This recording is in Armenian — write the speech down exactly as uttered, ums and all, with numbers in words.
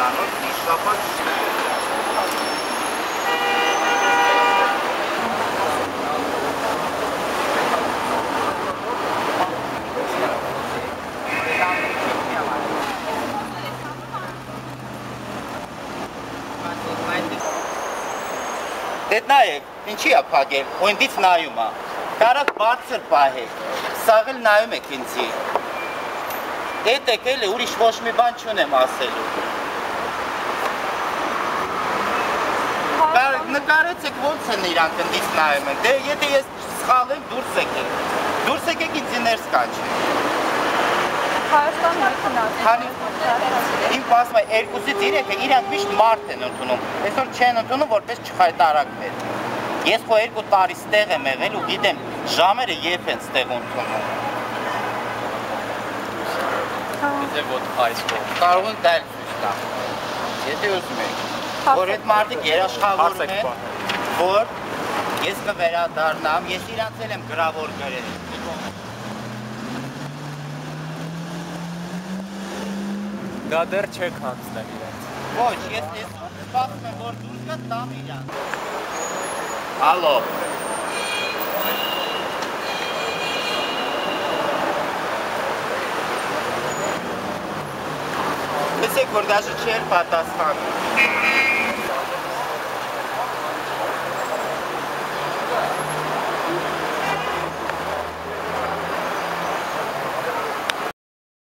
Անոր դիշապատ Դե նայեք, ինչի է փակել, ու ինձից նայում է, կարակ բարձր պահեք, սաղ էլ նայում եք ինձի, էդ եկել է, ուրիշ ոչ մի բան չունեմ ասելու, նկարեցեք ոնց են իրանք ընդից նայում են, դե եթե ես սխալեմ դուրս եկեք, դուրս եկեք ինձի ներս կանչեք, Իմ պասում է երկուսից իրեքը իրանք միշտ մարդ են ընդունում, այսօր չեն ընդունում, որպես չխայտարակվեր։ Ես խո երկու տարի ստեղ եմ եղել ու գիտեմ ժամերը եվ են ստեղ ընդունում։ Եթե ոտ այս կողմ։ Կարող են դա էլ ցույց տամ։ Եթե ուզում եք, որ այդ մարդիկ երաշխավորում են, որ ես կվերադառնամ, ես իրանց էլ եմ գրավոր գրել։ Դա դեռ չեք հանձնել իրենց։ Ոչ, ես այսօր սպասում եմ, որ դուրս գա տամ իրանց։ Ալո։ Տեսեք, որ դաշը չէր պատասխանում։